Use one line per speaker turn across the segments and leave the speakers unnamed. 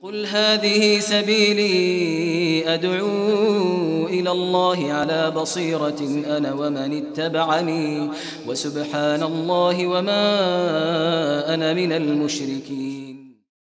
قل هذه سبيلي أدعو إلى الله على بصيرة أنا ومن اتبعني وسبحان الله وما أنا من المشركين.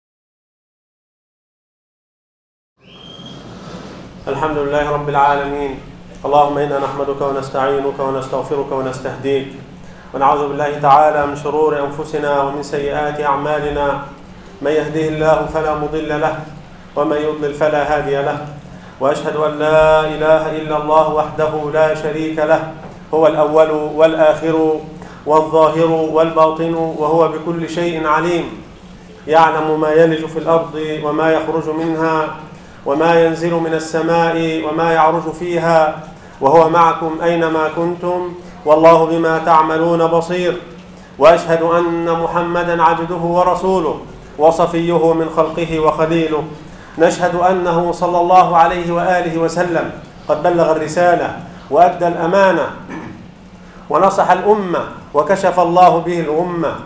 الحمد لله رب العالمين. اللهم إنا نحمدك ونستعينك ونستغفرك ونستهديك ونعوذ بالله تعالى من شرور أنفسنا ومن سيئات أعمالنا. من يهده الله فلا مضل له ومن يضلل فلا هادي له، وأشهد أن لا إله إلا الله وحده لا شريك له، هو الأول والآخر والظاهر والباطن وهو بكل شيء عليم. يعلم ما يلج في الأرض وما يخرج منها وما ينزل من السماء وما يعرج فيها، وهو معكم أينما كنتم والله بما تعملون بصير. وأشهد أن محمدا عبده ورسوله وصفيه من خلقه وخليله. نشهد أنه صلى الله عليه وآله وسلم قد بلغ الرسالة وأدى الأمانة ونصح الأمة وكشف الله به الغمة،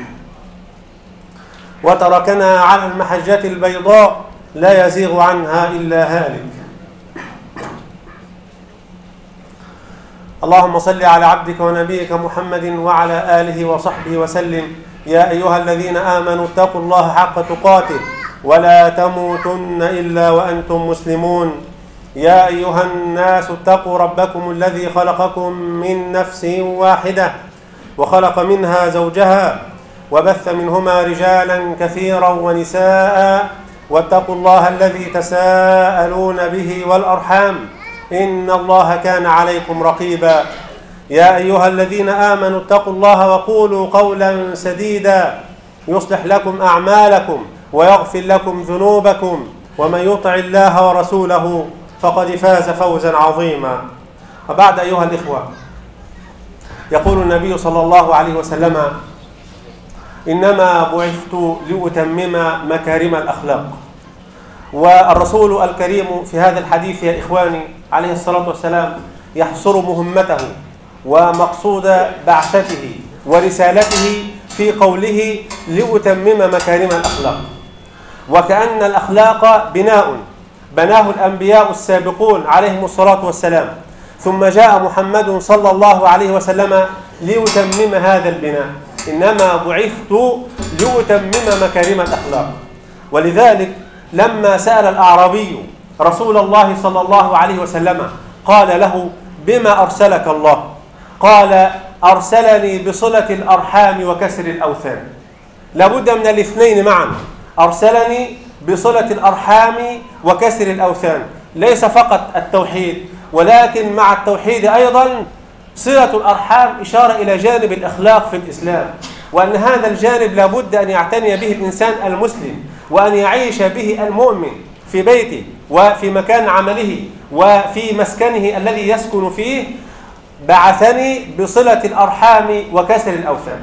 وتركنا على المحجة البيضاء لا يزيغ عنها إلا هالك. اللهم صل على عبدك ونبيك محمد وعلى آله وصحبه وسلم. يا أيها الذين آمنوا اتقوا الله حق تقاته ولا تموتن إلا وأنتم مسلمون. يا أيها الناس اتقوا ربكم الذي خلقكم من نفس واحدة وخلق منها زوجها وبث منهما رجالا كثيرا ونساء، واتقوا الله الذي تساءلون به والأرحام إن الله كان عليكم رقيبا. يا أيها الذين آمنوا اتقوا الله وقولوا قولا سديدا يصلح لكم أعمالكم ويغفر لكم ذنوبكم، ومن يطع الله ورسوله فقد فاز فوزا عظيما. وبعد أيها الإخوة، يقول النبي صلى الله عليه وسلم: إنما بعثت لأتمم مكارم الأخلاق. والرسول الكريم في هذا الحديث يا إخواني عليه الصلاة والسلام يحصر مهمته ومقصود بعثته ورسالته في قوله لأتمم مكارم الأخلاق. وكأن الأخلاق بناه الأنبياء السابقون عليهم الصلاة والسلام، ثم جاء محمد صلى الله عليه وسلم ليتمم هذا البناء. إنما بعثت لأتمم مكارم الأخلاق. ولذلك لما سأل الأعرابي رسول الله صلى الله عليه وسلم قال له: بما أرسلك الله؟ قال: أرسلني بصلة الأرحام وكسر الأوثان. لابد من الاثنين معا، أرسلني بصلة الأرحام وكسر الأوثان. ليس فقط التوحيد، ولكن مع التوحيد أيضا صلة الأرحام إشارة إلى جانب الأخلاق في الإسلام، وأن هذا الجانب لابد أن يعتني به الإنسان المسلم، وأن يعيش به المؤمن في بيته وفي مكان عمله وفي مسكنه الذي يسكن فيه. بعثني بصلة الأرحام وكسر الأوثان.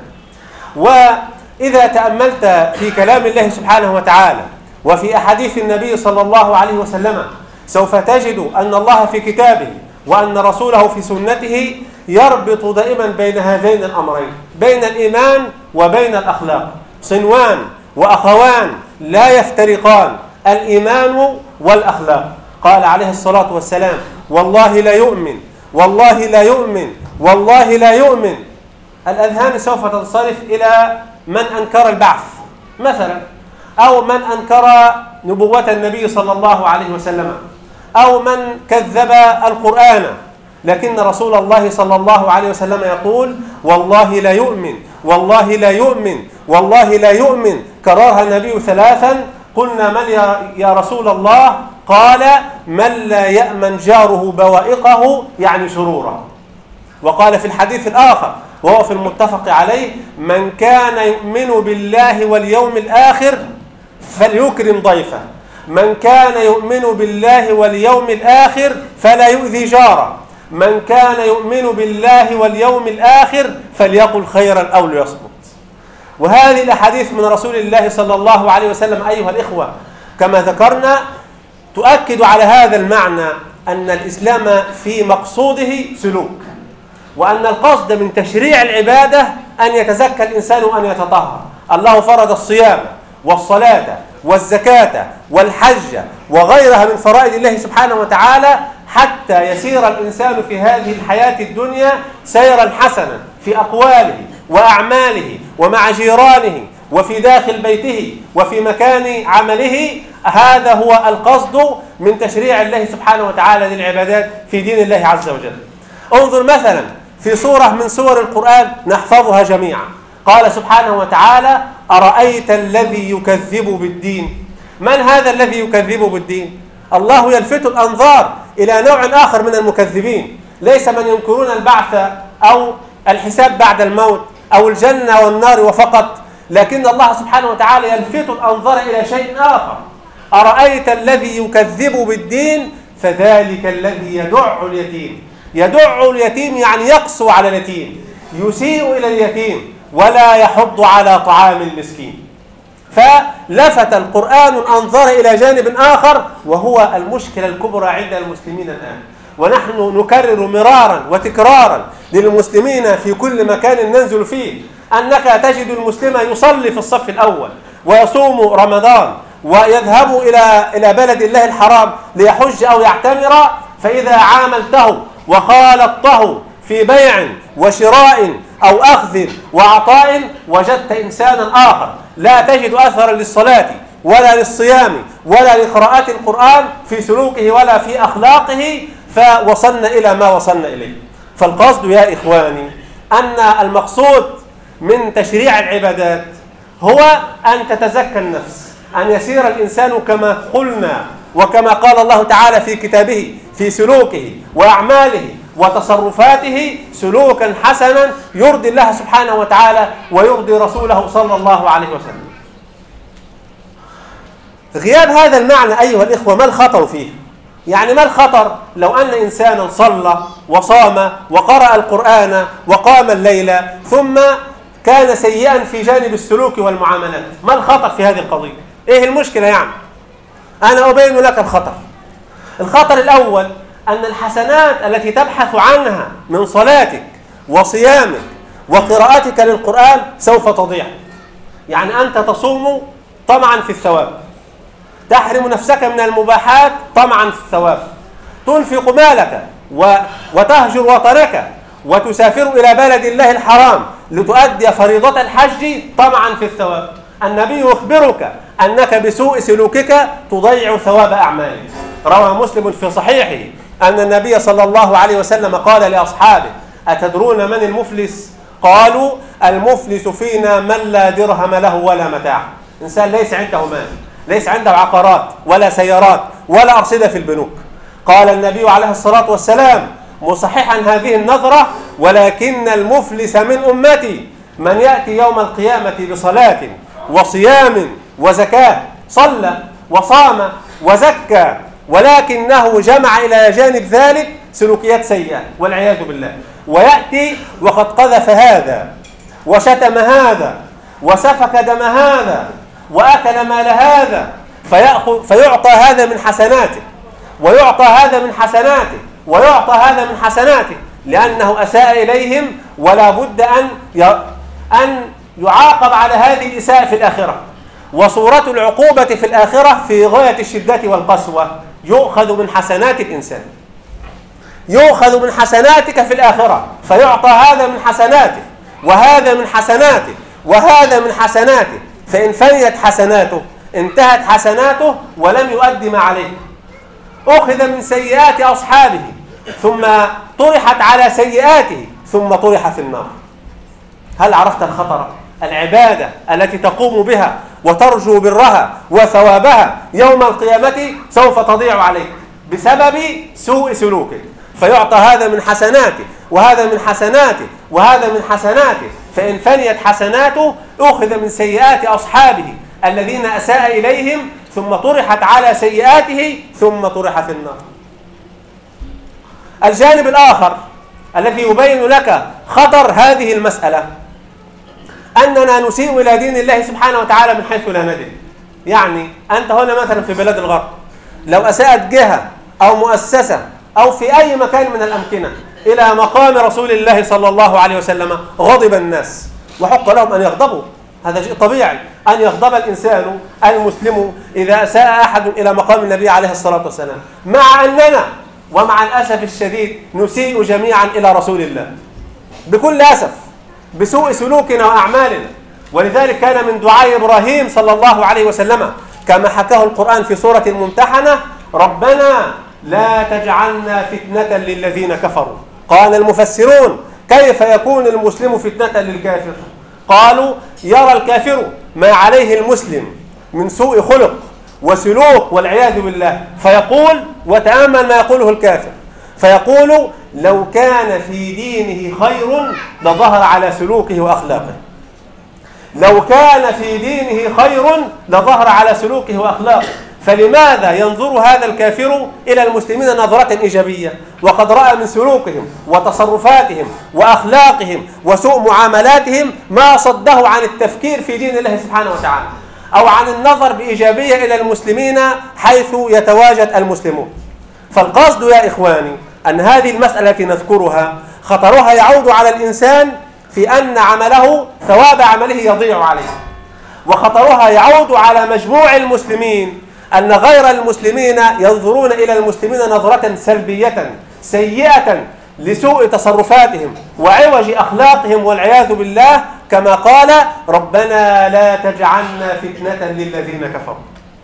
وإذا تأملت في كلام الله سبحانه وتعالى وفي أحاديث النبي صلى الله عليه وسلم سوف تجد أن الله في كتابه وأن رسوله في سنته يربط دائما بين هذين الأمرين، بين الإيمان وبين الأخلاق. صنوان وأخوان لا يفترقان، الإيمان والأخلاق. قال عليه الصلاة والسلام: والله لا يؤمن، والله لا يؤمن، والله لا يؤمن. الأذهان سوف تنصرف إلى من أنكر البعث مثلا، أو من أنكر نبوة النبي صلى الله عليه وسلم، أو من كذب القرآن. لكن رسول الله صلى الله عليه وسلم يقول: والله لا يؤمن، والله لا يؤمن، والله لا يؤمن. كررها النبي ثلاثا. قلنا: من يا رسول الله؟ قال: من لا يأمن جاره بوائقه، يعني شروره. وقال في الحديث الآخر وهو في المتفق عليه: من كان يؤمن بالله واليوم الآخر فليكرم ضيفه، من كان يؤمن بالله واليوم الآخر فلا يؤذي جاره، من كان يؤمن بالله واليوم الآخر فليقل خيرا أو ليصمت. وهذه الأحاديث من رسول الله صلى الله عليه وسلم أيها الإخوة كما ذكرنا تؤكد على هذا المعنى، أن الإسلام في مقصوده سلوك، وأن القصد من تشريع العبادة أن يتزكى الإنسان وأن يتطهر. الله فرض الصيام والصلاة والزكاة والحج وغيرها من فرائض الله سبحانه وتعالى، حتى يسير الإنسان في هذه الحياة الدنيا سيرا حسنا في أقواله وأعماله ومع جيرانه وفي داخل بيته وفي مكان عمله. هذا هو القصد من تشريع الله سبحانه وتعالى للعبادات في دين الله عز وجل. انظر مثلا في سورة من سور القرآن نحفظها جميعا، قال سبحانه وتعالى: أرأيت الذي يكذب بالدين. من هذا الذي يكذب بالدين؟ الله يلفت الأنظار إلى نوع آخر من المكذبين، ليس من ينكرون البعث أو الحساب بعد الموت أو الجنة والنار وفقط، لكن الله سبحانه وتعالى يلفت الأنظار إلى شيء آخر. أرأيت الذي يكذب بالدين فذلك الذي يدع اليتيم. يدع اليتيم يعني يقسو على اليتيم، يسيء إلى اليتيم ولا يحض على طعام المسكين. فلفت القرآن الأنظار إلى جانب آخر، وهو المشكلة الكبرى عند المسلمين الآن. ونحن نكرر مرارا وتكرارا للمسلمين في كل مكان ننزل فيه أنك تجد المسلم يصلي في الصف الأول ويصوم رمضان ويذهب إلى بلد الله الحرام ليحج أو يعتمر، فإذا عاملته وخالطته في بيع وشراء أو أخذ وعطاء وجدت إنسانا آخر لا تجد أثرا للصلاة ولا للصيام ولا لقراءة القرآن في سلوكه ولا في أخلاقه، فوصلنا إلى ما وصلنا إليه. فالقصد يا إخواني أن المقصود من تشريع العبادات هو أن تتزكى النفس، أن يسير الإنسان كما قلنا وكما قال الله تعالى في كتابه في سلوكه وأعماله وتصرفاته سلوكا حسنا يرضي الله سبحانه وتعالى ويرضي رسوله صلى الله عليه وسلم. غياب هذا المعنى أيها الإخوة ما الخطر فيه؟ يعني ما الخطر لو أن إنسانا صلى وصام وقرأ القرآن وقام الليل ثم كان سيئا في جانب السلوك والمعاملات؟ ما الخطر في هذه القضية؟ إيه المشكلة يعني؟ أنا أبين لك الخطر. الخطر الأول أن الحسنات التي تبحث عنها من صلاتك وصيامك وقراءتك للقرآن سوف تضيع. يعني أنت تصوم طمعا في الثواب، تحرم نفسك من المباحات طمعا في الثواب، تنفق مالك وتهجر وطنك وتسافر إلى بلد الله الحرام لتؤدي فريضة الحج طمعا في الثواب. النبي يخبرك أنك بسوء سلوكك تضيع ثواب أعمالك. روى مسلم في صحيحه أن النبي صلى الله عليه وسلم قال لأصحابه: أتدرون من المفلس؟ قالوا: المفلس فينا من لا درهم له ولا متاع. إنسان ليس عنده مال، ليس عنده عقارات ولا سيارات ولا أرصدة في البنوك. قال النبي عليه الصلاة والسلام مصححا هذه النظرة: ولكن المفلس من أمتي من يأتي يوم القيامة بصلاة وصيام وزكاة، صلى وصام وزكى، ولكنه جمع إلى جانب ذلك سلوكيات سيئة والعياذ بالله، ويأتي وقد قذف هذا وشتم هذا وسفك دم هذا وأكل مال هذا، فيعطى هذا من حسناته ويعطى هذا من حسناته ويعطى هذا من حسناته، لأنه أساء إليهم، ولا بد أن يعاقب على هذه الإساءة في الآخرة. وصورة العقوبة في الآخرة في غاية الشدة والقسوة. يؤخذ من حسنات الإنسان، يؤخذ من حسناتك في الآخرة، فيعطى هذا من حسناته وهذا من حسناته وهذا من حسناته، فإن فنيت حسناته انتهت حسناته ولم يؤدي ما عليه. أخذ من سيئات أصحابه ثم طرحت على سيئاته ثم طرح في النار. هل عرفت الخطر؟ العبادة التي تقوم بها وترجو برها وثوابها يوم القيامة سوف تضيع عليك بسبب سوء سلوكك، فيعطى هذا من حسناته وهذا من حسناته وهذا من حسناته، فإن فنيت حسناته أخذ من سيئات أصحابه الذين أساء إليهم ثم طرحت على سيئاته ثم طرح في النار. الجانب الآخر الذي يبين لك خطر هذه المسألة أننا نسيء إلى دين الله سبحانه وتعالى من حيث لا ندري. يعني أنت هنا مثلا في بلاد الغرب لو أساءت جهة أو مؤسسة أو في أي مكان من الأمكنة إلى مقام رسول الله صلى الله عليه وسلم غضب الناس، وحق لهم أن يغضبوا، هذا شيء طبيعي أن يغضب الإنسان المسلم إذا أساء أحد إلى مقام النبي عليه الصلاة والسلام، مع أننا ومع الأسف الشديد نسيء جميعا إلى رسول الله بكل أسف بسوء سلوكنا وأعمالنا. ولذلك كان من دعاء إبراهيم صلى الله عليه وسلم كما حكاه القرآن في سورة الممتحنة: ربنا لا تجعلنا فتنة للذين كفروا. قال المفسرون: كيف يكون المسلم فتنة للكافر؟ قالوا: يرى الكافر ما عليه المسلم من سوء خلق وسلوك والعياذ بالله، فيقول، وتأمل ما يقوله الكافر، فيقول: لو كان في دينه خير لظهر على سلوكه وأخلاقه. لو كان في دينه خير لظهر على سلوكه وأخلاقه. فلماذا ينظر هذا الكافر إلى المسلمين نظرة إيجابية وقد رأى من سلوكهم وتصرفاتهم وأخلاقهم وسوء معاملاتهم ما صده عن التفكير في دين الله سبحانه وتعالى، أو عن النظر بإيجابية إلى المسلمين حيث يتواجد المسلمون؟ فالقصد يا إخواني أن هذه المسألة التي نذكرها خطرها يعود على الإنسان في أن عمله ثواب عمله يضيع عليه، وخطرها يعود على مجموع المسلمين أن غير المسلمين ينظرون إلى المسلمين نظرة سلبية سيئة لسوء تصرفاتهم وعوج أخلاقهم والعياذ بالله، كما قال: ربنا لا تجعلنا فتنة للذين كفروا.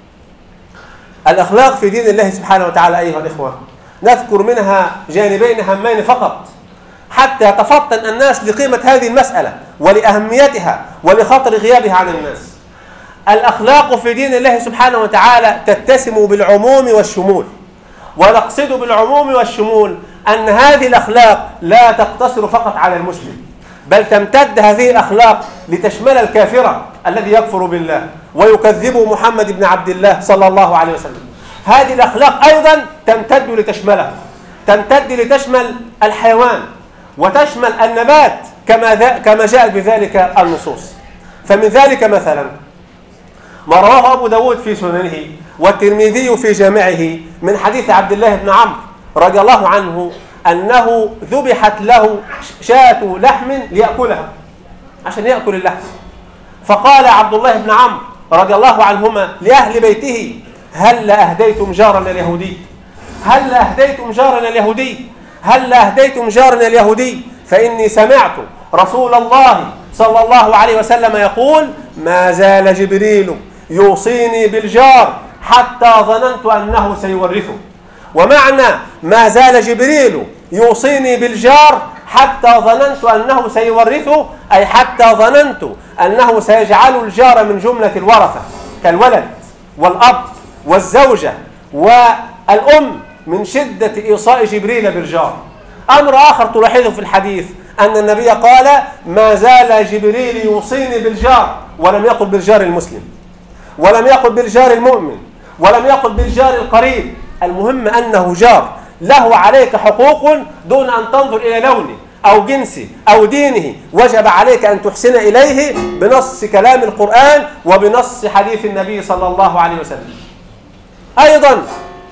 الأخلاق في دين الله سبحانه وتعالى أيها الإخوة نذكر منها جانبين هامين فقط حتى يتفطن الناس لقيمة هذه المسألة ولأهميتها ولخطر غيابها عن الناس. الأخلاق في دين الله سبحانه وتعالى تتسم بالعموم والشمول، ونقصد بالعموم والشمول أن هذه الأخلاق لا تقتصر فقط على المسلم، بل تمتد هذه الأخلاق لتشمل الكافر الذي يكفر بالله ويكذب محمد بن عبد الله صلى الله عليه وسلم. هذه الأخلاق أيضا تمتد لتشمله، تمتد لتشمل الحيوان وتشمل النبات كما جاءت بذلك النصوص. فمن ذلك مثلا ما رواه أبو داود في سننه والترمذي في جامعه من حديث عبد الله بن عمرو رضي الله عنه أنه ذبحت له شاة لحم ليأكلها، عشان يأكل اللحم. فقال عبد الله بن عمرو رضي الله عنهما لأهل بيته: هل أهديتم جارنا اليهودي؟ هل أهديتم جارنا اليهودي؟ هل أهديتم جارنا اليهودي؟ فإني سمعت رسول الله صلى الله عليه وسلم يقول: ما زال جبريل يوصيني بالجار حتى ظننت أنه سيورثه. ومعنى ما زال جبريل يوصيني بالجار حتى ظننت أنه سيورثه، أي حتى ظننت أنه سيجعل الجار من جملة الورثة كالولد والأب والزوجة والأم من شدة إيصاء جبريل بالجار. أمر آخر تلاحظه في الحديث أن النبي قال: ما زال جبريل يوصيني بالجار، ولم يقل بالجار المسلم، ولم يقل بالجار المؤمن، ولم يقل بالجار القريب. المهم أنه جار له عليك حقوق دون أن تنظر إلى لونه أو جنسه أو دينه، وجب عليك أن تحسن إليه بنص كلام القرآن وبنص حديث النبي صلى الله عليه وسلم. أيضا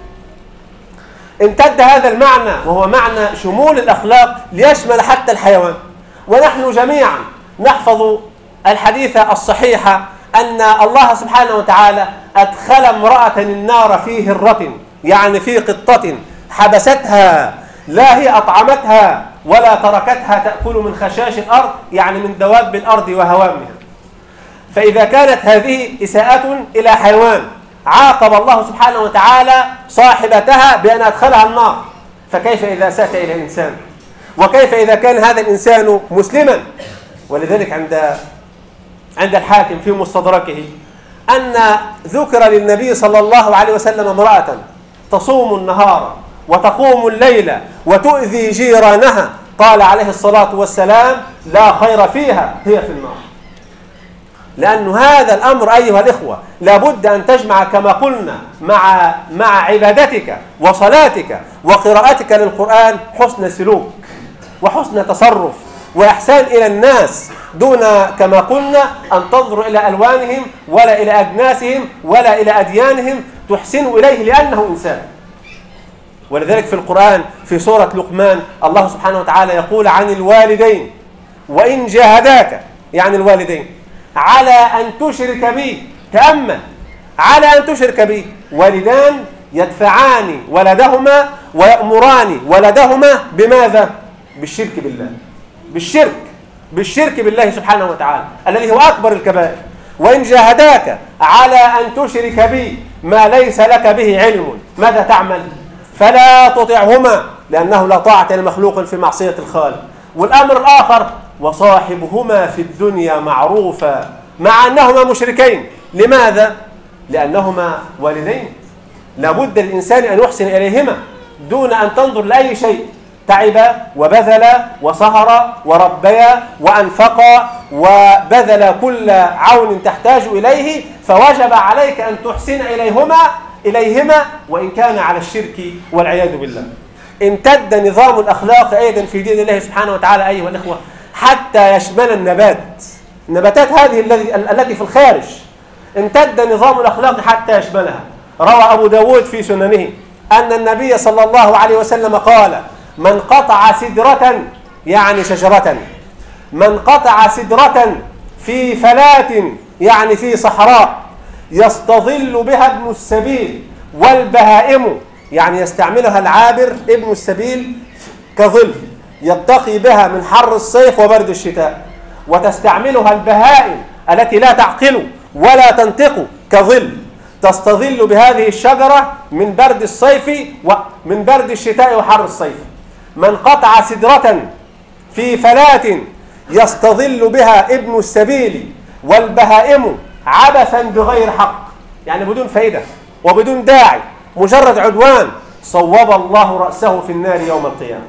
امتد هذا المعنى وهو معنى شمول الأخلاق ليشمل حتى الحيوان. ونحن جميعا نحفظ الحديث الصحيح أن الله سبحانه وتعالى أدخل امرأة النار في هرة، يعني في قطة حبستها، لا هي أطعمتها ولا تركتها تأكل من خشاش الأرض، يعني من دواب الأرض وهوامها. فإذا كانت هذه إساءة إلى حيوان عاقب الله سبحانه وتعالى صاحبتها بأن أدخلها النار، فكيف إذا أساءت إلى إنسان؟ وكيف إذا كان هذا الإنسان مسلما؟ ولذلك عند الحاكم في مستدركه أن ذكر للنبي صلى الله عليه وسلم امرأة تصوم النهار وتقوم الليل وتؤذي جيرانها، قال عليه الصلاة والسلام: لا خير فيها، هي في النار. لأن هذا الأمر أيها الإخوة لابد أن تجمع كما قلنا مع عبادتك وصلاتك وقراءتك للقرآن حسن سلوك وحسن تصرف وإحسان إلى الناس، دون كما قلنا أن تنظر إلى ألوانهم ولا إلى أجناسهم ولا إلى أديانهم، تحسن إليه لأنه إنسان. ولذلك في القرآن في سورة لقمان الله سبحانه وتعالى يقول عن الوالدين: وإن جاهداك، يعني الوالدين، على أن تشرك بي. تأمل، على أن تشرك بي. والدان يدفعان ولدهما ويأمران ولدهما بماذا؟ بالشرك بالله. بالشرك بالله سبحانه وتعالى الذي هو أكبر الكبائر. وإن جاهداك على أن تشرك بي ما ليس لك به علم ماذا تعمل؟ فلا تطعهما، لأنه لا طاعة لمخلوق في معصية الخالق. والأمر الآخر: وصاحبهما في الدنيا معروفا، مع أنهما مشركين. لماذا؟ لأنهما والدين، لابد للإنسان أن يحسن إليهما دون أن تنظر لأي شيء. تعب وبذل وسهر وربي وأنفق وبذل كل عون تحتاج إليه، فوجب عليك أن تحسن إليهما وإن كان على الشرك والعياذ بالله. امتد نظام الأخلاق أيضا في دين الله سبحانه وتعالى أيها الإخوة حتى يشمل النباتات هذه التي في الخارج. امتد نظام الأخلاق حتى يشملها. روى أبو داود في سننه أن النبي صلى الله عليه وسلم قال: من قطع سدرة، يعني شجرة، من قطع سدرة في فلاة، يعني في صحراء، يستظل بها ابن السبيل والبهائم، يعني يستعملها العابر ابن السبيل كظل يتقي بها من حر الصيف وبرد الشتاء، وتستعملها البهائم التي لا تعقل ولا تنطق كظل تستظل بهذه الشجرة من برد الصيف ومن برد الشتاء وحر الصيف. من قطع سدرة في فلاة يستظل بها ابن السبيل والبهائم عبثا بغير حق، يعني بدون فائدة وبدون داعي، مجرد عدوان، صوب الله رأسه في النار يوم القيامة.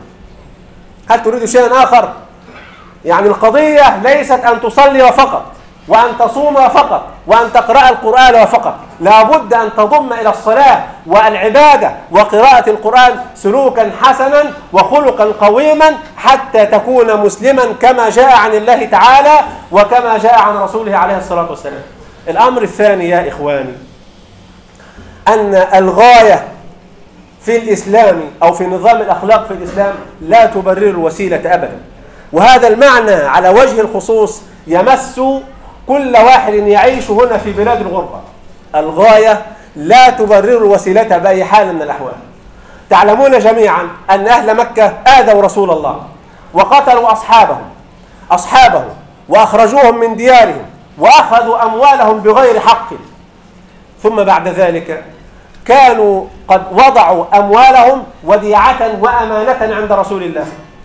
هل تريد شيئا آخر؟ يعني القضية ليست أن تصلي فقط وأن تصوم فقط وأن تقرأ القرآن فقط، لا بد أن تضم إلى الصلاة والعبادة وقراءة القرآن سلوكا حسنا وخلقا قويما حتى تكون مسلما كما جاء عن الله تعالى وكما جاء عن رسوله عليه الصلاة والسلام. الأمر الثاني يا إخواني أن الغاية في الإسلام أو في نظام الأخلاق في الإسلام لا تبرر الوسيلة أبدا، وهذا المعنى على وجه الخصوص يمس كل واحد يعيش هنا في بلاد الغربة. الغاية لا تبرر الوسيلة بأي حال من الأحوال. تعلمون جميعا أن أهل مكة آذوا رسول الله وقتلوا أصحابه وأخرجوهم من ديارهم وأخذوا أموالهم بغير حق، ثم بعد ذلك كانوا قد وضعوا أموالهم وديعة وأمانة عند رسول الله.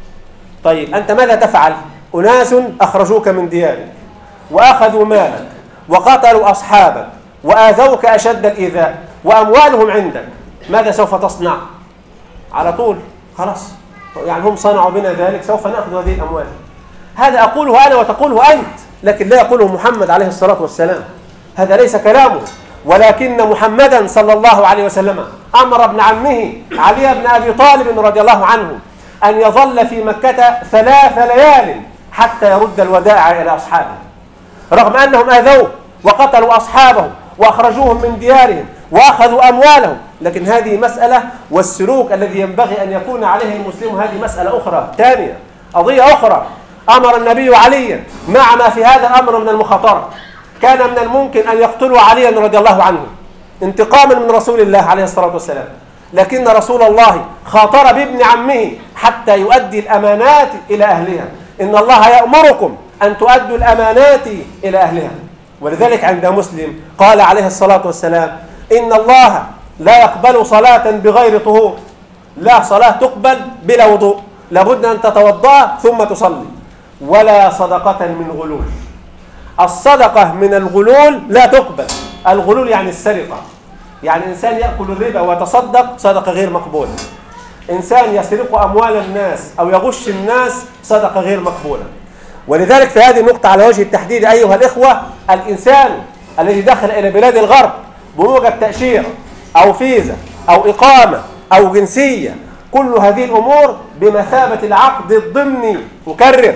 طيب أنت ماذا تفعل؟ أناس أخرجوك من ديارك وأخذوا مالك وقتلوا أصحابك وآذوك أشد الإيذاء وأموالهم عندك، ماذا سوف تصنع؟ على طول خلاص، يعني هم صنعوا بنا ذلك، سوف نأخذ هذه الأموال. هذا أقوله أنا وتقوله أنت، لكن لا يقوله محمد عليه الصلاة والسلام. هذا ليس كلامه، ولكن محمدا صلى الله عليه وسلم أمر ابن عمه علي بن أبي طالب رضي الله عنه أن يظل في مكة 3 ليال حتى يرد الودائع إلى أصحابه، رغم أنهم آذوه وقتلوا أصحابه وأخرجوهم من ديارهم وأخذوا أموالهم، لكن هذه مسألة، والسلوك الذي ينبغي أن يكون عليه المسلم هذه مسألة أخرى ثانية، قضية أخرى. أمر النبي عليا مع ما في هذا الأمر من المخاطرة، كان من الممكن أن يقتلوا عليا رضي الله عنه انتقاما من رسول الله عليه الصلاة والسلام، لكن رسول الله خاطر بابن عمه حتى يؤدي الأمانات إلى أهلها. إن الله يأمركم أن تؤدوا الأمانات إلى أهلها. ولذلك عند مسلم قال عليه الصلاة والسلام: إن الله لا يقبل صلاة بغير طهور، لا صلاة تقبل بلا وضوء، لابد أن تتوضأ ثم تصلي، ولا صدقة من غلول. الصدقة من الغلول لا تقبل. الغلول يعني السرقة، يعني إنسان يأكل الربا ويتصدق، صدقة غير مقبولة. إنسان يسرق أموال الناس أو يغش الناس، صدقة غير مقبولة. ولذلك في هذه النقطة على وجه التحديد أيها الإخوة، الإنسان الذي دخل إلى بلاد الغرب بموجب تأشيرة أو فيزا أو إقامة أو جنسية، كل هذه الأمور بمثابة العقد الضمني، أكرر،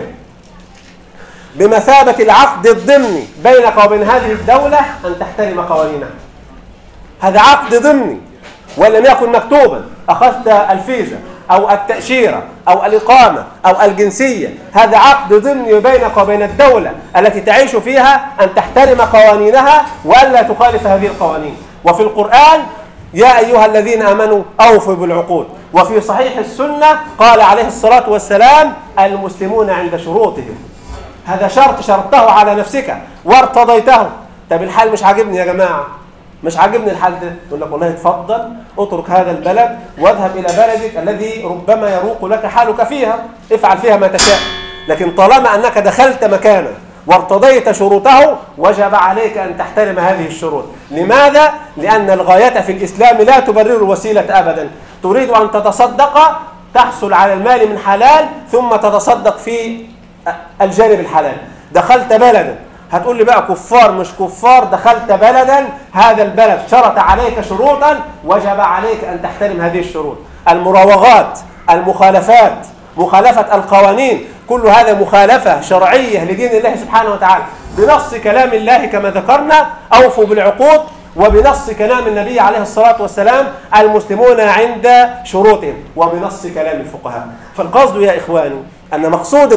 بمثابة العقد الضمني بينك وبين هذه الدولة أن تحترم قوانينها. هذا عقد ضمني، ولم يكن مكتوبا. أخذت الفيزا أو التأشيرة أو الإقامة أو الجنسية، هذا عقد ضمني بينك وبين الدولة التي تعيش فيها أن تحترم قوانينها وألا تخالف هذه القوانين. وفي القرآن يا أيها الذين آمنوا أوفوا بالعقود. وفي صحيح السنة قال عليه الصلاة والسلام المسلمون عند شروطهم. هذا شرط شرطته على نفسك وارتضيته. طب الحال مش عاجبني يا جماعة، مش عاجبني الحال ده، يقول لك والله اتفضل اترك هذا البلد واذهب إلى بلدك الذي ربما يروق لك حالك فيها، افعل فيها ما تشاء. لكن طالما أنك دخلت مكانا وارتضيت شروطه وجب عليك أن تحترم هذه الشروط. لماذا؟ لأن الغاية في الإسلام لا تبرر الوسيلة أبدا. تريد أن تتصدق تحصل على المال من حلال ثم تتصدق في الجانب الحلال. دخلت بلدا، هتقول لي بقى كفار مش كفار، دخلت بلدا هذا البلد شرط عليك شروطا وجب عليك أن تحترم هذه الشروط. المراوغات، المخالفات، مخالفة القوانين، كل هذا مخالفة شرعية لدين الله سبحانه وتعالى بنص كلام الله كما ذكرنا أوفوا بالعقود، وبنص كلام النبي عليه الصلاة والسلام المسلمون عند شروطهم، وبنص كلام الفقهاء. فالقصد يا إخواني أن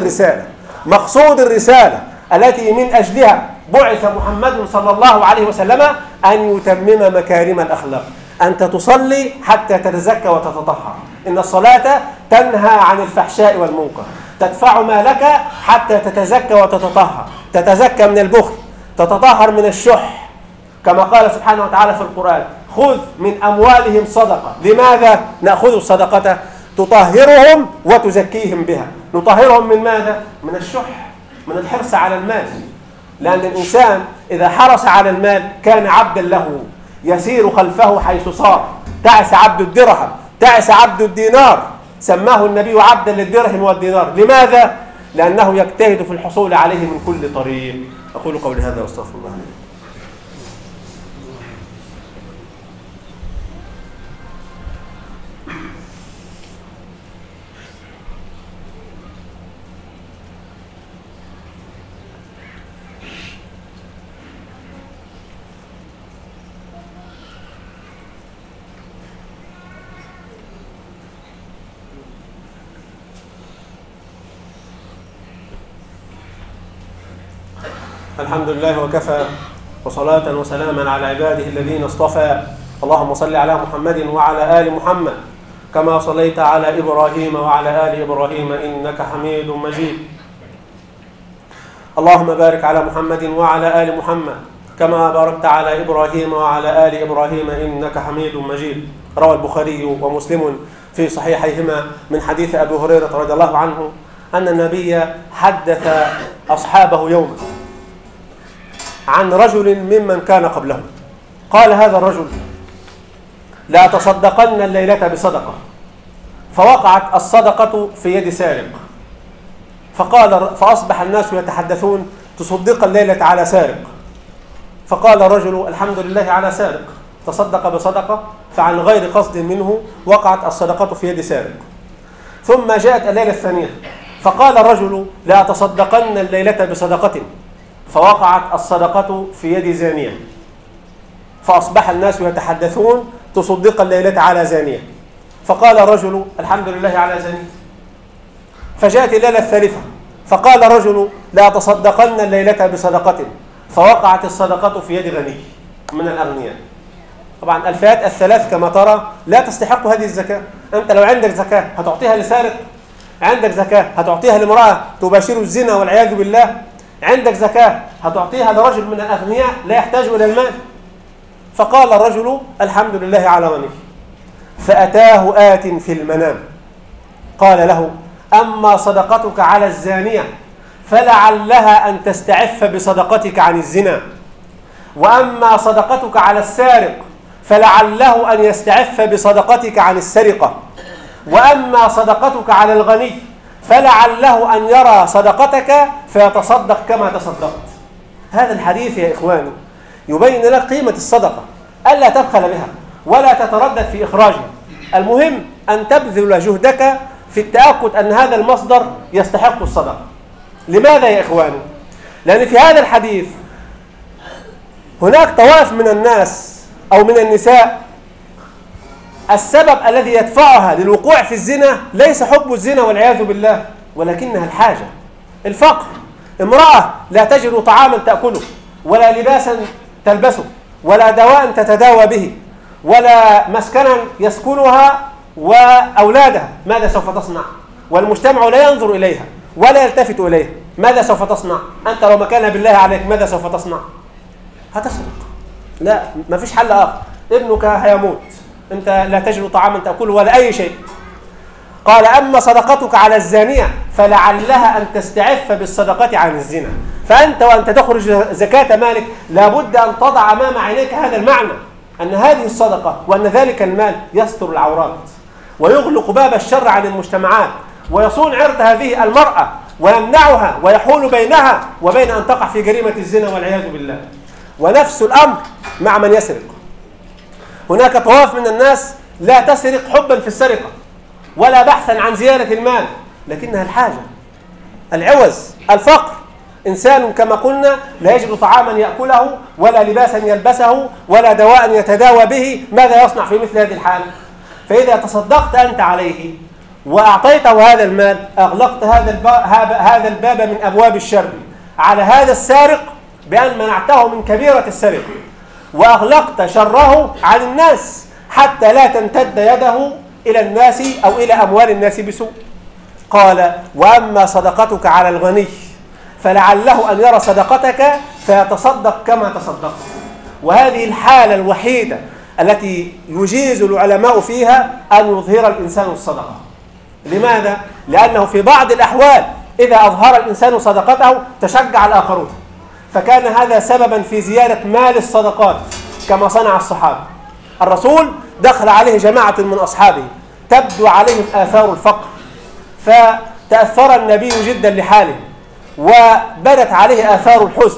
مقصود الرسالة التي من أجلها بعث محمد صلى الله عليه وسلم أن يتمم مكارم الأخلاق. أنت تصلي حتى تتزكى وتتطهر. إن الصلاة تنهى عن الفحشاء والمنكر. تدفع مالك حتى تتزكى وتتطهر، تتزكى من البخل، تتطهر من الشح، كما قال سبحانه وتعالى في القرآن خذ من أموالهم صدقة. لماذا نأخذ الصدقة؟ تطهرهم وتزكيهم بها. نطهرهم من ماذا؟ من الشح، من الحرص على المال. لأن الإنسان إذا حرص على المال كان عبدا له يسير خلفه حيث صار. تعس عبد الدرهم، تعس عبد الدينار، سماه النبي عبدا للدرهم والدينار. لماذا؟ لأنه يجتهد في الحصول عليه من كل طريق. أقول قولي هذا واستغفر الله. الحمد لله وكفى، وصلاة وسلاما على عباده الذين اصطفى. اللهم صل على محمد وعلى آل محمد كما صليت على إبراهيم وعلى آل إبراهيم إنك حميد مجيد. اللهم بارك على محمد وعلى آل محمد كما باركت على إبراهيم وعلى آل إبراهيم إنك حميد مجيد. روى البخاري ومسلم في صحيحيهما من حديث أبي هريرة رضي الله عنه أن النبي حدث أصحابه يوما عن رجل ممن كان قبله. قال هذا الرجل لا تصدقن الليلة بصدقة، فوقعت الصدقة في يد سارق، فأصبح الناس يتحدثون تصدق الليلة على سارق. فقال الرجل الحمد لله على سارق تصدق بصدقة، فعن غير قصد منه وقعت الصدقة في يد سارق. ثم جاءت الليلة الثانية فقال الرجل لا تصدقن الليلة بصدقة، فوقعت الصدقة في يد زانية، فأصبح الناس يتحدثون تصدق الليلة على زانية. فقال الرجل الحمد لله على زانية. فجاءت الليلة الثالثة فقال الرجل لا تصدقن الليلة بصدقة، فوقعت الصدقة في يد غني من الأغنياء. طبعا الفئات الثلاث كما ترى لا تستحق هذه الزكاة. أنت لو عندك زكاة هتعطيها لسارق؟ عندك زكاة هتعطيها لامرأة تباشر الزنا والعياذ بالله؟ عندك زكاة هتعطيها لرجل من الأغنياء لا يحتاج إلى المال؟ فقال الرجل الحمد لله على غني. فأتاه آت في المنام قال له أما صدقتك على الزانية فلعلها أن تستعف بصدقتك عن الزنا، وأما صدقتك على السارق فلعله أن يستعف بصدقتك عن السرقة، وأما صدقتك على الغني فلعله أن يرى صدقتك فيتصدق كما تصدقت. هذا الحديث يا إخواني يبين لك قيمة الصدقة، ألا تبخل بها ولا تتردد في إخراجها. المهم أن تبذل جهدك في التأكد أن هذا المصدر يستحق الصدقة. لماذا يا إخواني؟ لأن في هذا الحديث هناك طوائف من الناس أو من النساء السبب الذي يدفعها للوقوع في الزنا ليس حب الزنا والعياذ بالله، ولكنها الحاجة، الفقر. امرأة لا تجد طعاما تأكله، ولا لباسا تلبسه، ولا دواء تتداوى به، ولا مسكنا يسكنها وأولادها، ماذا سوف تصنع؟ والمجتمع لا ينظر إليها ولا يلتفت إليها، ماذا سوف تصنع؟ أنت لو مكانها بالله عليك ماذا سوف تصنع؟ هتسرق. لا، ما فيش حل آخر، ابنك هيموت، أنت لا تجد طعاما تأكله ولا أي شيء. قال أما صدقتك على الزانية فلعلها أن تستعف بالصدقة عن الزنا. فأنت وأنت تخرج زكاة مالك لابد أن تضع أمام عينيك هذا المعنى، أن هذه الصدقة وأن ذلك المال يستر العورات ويغلق باب الشر عن المجتمعات ويصون عرض هذه المرأة ويمنعها ويحول بينها وبين أن تقع في جريمة الزنا والعياذ بالله. ونفس الأمر مع من يسرق. هناك طوائف من الناس لا تسرق حبا في السرقة ولا بحثا عن زيادة المال، لكنها الحاجة، العوز، الفقر. إنسان كما قلنا لا يجد طعاما يأكله ولا لباسا يلبسه ولا دواء يتداوى به، ماذا يصنع في مثل هذه الحال؟ فإذا تصدقت أنت عليه وأعطيته هذا المال أغلقت هذا الباب من أبواب الشر على هذا السارق بأن منعته من كبيرة السرقة، وأغلقت شره عن الناس حتى لا تمتد يده إلى الناس أو إلى أموال الناس بسوء. قال وأما صدقتك على الغني فلعله أن يرى صدقتك فيتصدق كما تصدقت. وهذه الحالة الوحيدة التي يجيز العلماء فيها أن يظهر الإنسان الصدقة. لماذا؟ لأنه في بعض الأحوال إذا أظهر الإنسان صدقته تشجع الآخرون، فكان هذا سببا في زيادة مال الصدقات كما صنع الصحابة. الرسول دخل عليه جماعة من أصحابه تبدو عليهم آثار الفقر، فتأثر النبي جدا لحاله وبدت عليه آثار الحزن.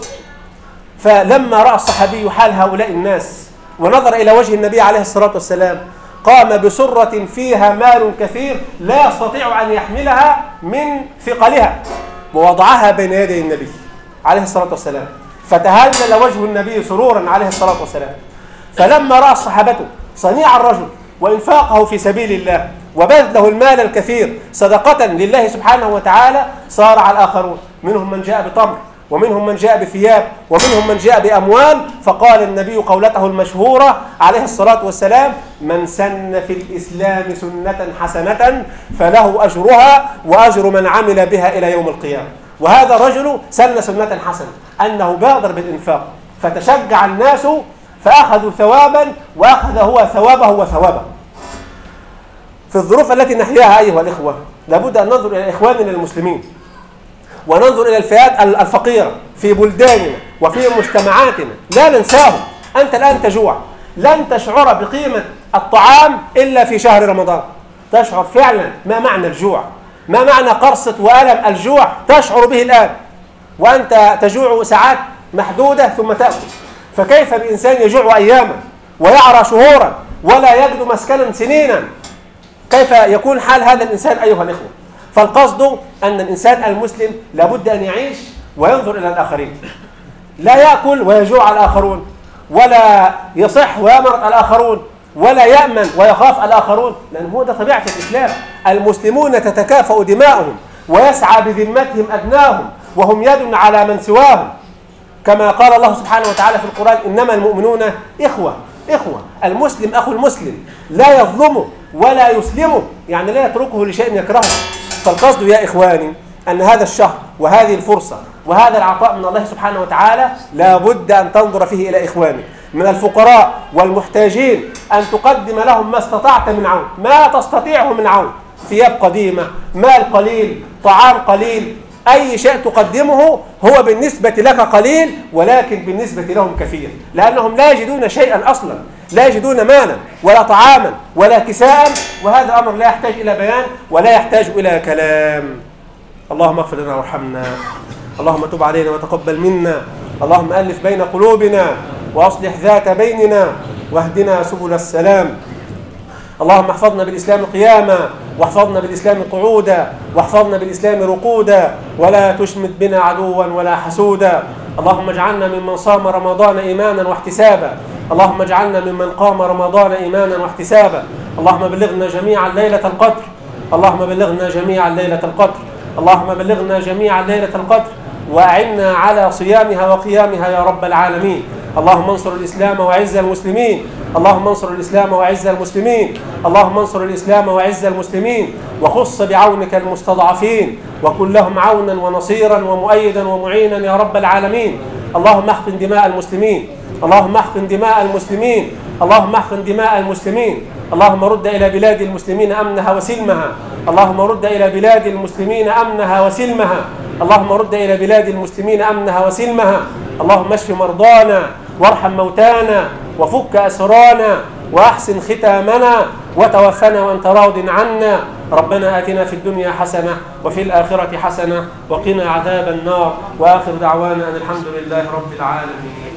فلما رأى الصحابي حال هؤلاء الناس ونظر إلى وجه النبي عليه الصلاة والسلام قام بسرة فيها مال كثير لا يستطيع أن يحملها من ثقلها ووضعها بين يدي النبي عليه الصلاة والسلام، فتهلل وجه النبي سرورا عليه الصلاة والسلام. فلما رأى الصحابة صنيع الرجل وإنفاقه في سبيل الله وبذله المال الكثير صدقة لله سبحانه وتعالى صارع الآخرون، منهم من جاء بتمر ومنهم من جاء بثياب ومنهم من جاء بأموال. فقال النبي قولته المشهورة عليه الصلاة والسلام من سن في الإسلام سنة حسنة فله أجرها وأجر من عمل بها إلى يوم القيامة. وهذا الرجل سن سنة حسنة أنه بادر بالإنفاق فتشجع الناس فأخذوا ثوابا وأخذ هو ثوابه وثوابه. في الظروف التي نحياها أيها الإخوة لابد أن ننظر إلى إخواننا المسلمين وننظر إلى الفئات الفقيرة في بلداننا وفي مجتمعاتنا، لا ننساهم. أنت الآن تجوع، لن تشعر بقيمة الطعام إلا في شهر رمضان، تشعر فعلا ما معنى الجوع، ما معنى قرصة وألم الجوع تشعر به الآن، وأنت تجوع ساعات محدودة ثم تأكل. فكيف بإنسان يجوع أياما ويعرى شهورا ولا يجد مسكنا سنينا؟ كيف يكون حال هذا الإنسان أيها الإخوة؟ فالقصد أن الإنسان المسلم لابد أن يعيش وينظر إلى الآخرين، لا يأكل ويجوع الآخرون، ولا يصح ويمرض الآخرون، ولا يأمن ويخاف الآخرون، لأن هو ده طبيعة الإسلام. المسلمون تتكافأ دماؤهم ويسعى بذمتهم أدناهم وهم يد على من سواهم، كما قال الله سبحانه وتعالى في القرآن إنما المؤمنون إخوة. المسلم أخو المسلم لا يظلمه ولا يسلمه، يعني لا يتركه لشيء يكرهه. فالقصد يا إخواني أن هذا الشهر وهذه الفرصة وهذا العطاء من الله سبحانه وتعالى لا بد أن تنظر فيه إلى إخواني من الفقراء والمحتاجين، أن تقدم لهم ما استطعت من عون، ما تستطيعه من عون، ثياب قديمة، مال قليل، طعام قليل، أي شيء تقدمه هو بالنسبة لك قليل ولكن بالنسبة لهم كثير، لأنهم لا يجدون شيئا أصلا، لا يجدون مالا ولا طعاما ولا كساء، وهذا أمر لا يحتاج إلى بيان ولا يحتاج إلى كلام. اللهم اغفر لنا وارحمنا، اللهم تب علينا وتقبل منا، اللهم ألف بين قلوبنا وأصلح ذات بيننا واهدنا سبل السلام. اللهم احفظنا بالإسلام قياما واحفظنا بالإسلام قعودا واحفظنا بالإسلام رقودا ولا تشمت بنا عدوا ولا حسودا. اللهم اجعلنا ممن صام رمضان إيمانا واحتسابا، اللهم اجعلنا ممن قام رمضان إيمانا واحتسابا، اللهم بلغنا جميعا ليلة القدر، اللهم بلغنا جميعا ليلة القدر، اللهم بلغنا جميعا ليلة القدر، وأعنا على صيامها وقيامها يا رب العالمين. اللهم انصر الإسلام وعز المسلمين، اللهم انصر الإسلام وعز المسلمين، اللهم انصر الإسلام وعز المسلمين، وخص بعونك المستضعفين، وكن لهم عونا ونصيرا ومؤيدا ومعينا يا رب العالمين. اللهم احقن دماء المسلمين، اللهم احقن دماء المسلمين، اللهم احقن دماء المسلمين. اللهم رد إلى بلاد المسلمين أمنها وسلمها، اللهم رد إلى بلاد المسلمين أمنها وسلمها، اللهم رد إلى بلاد المسلمين أمنها وسلمها. اللهم اشف مرضانا وارحم موتانا وفك أسرانا وأحسن ختامنا وتوفنا وأنت راض عنا. ربنا آتنا في الدنيا حسنة وفي الآخرة حسنة وقنا عذاب النار، وآخر دعوانا أن الحمد لله رب العالمين.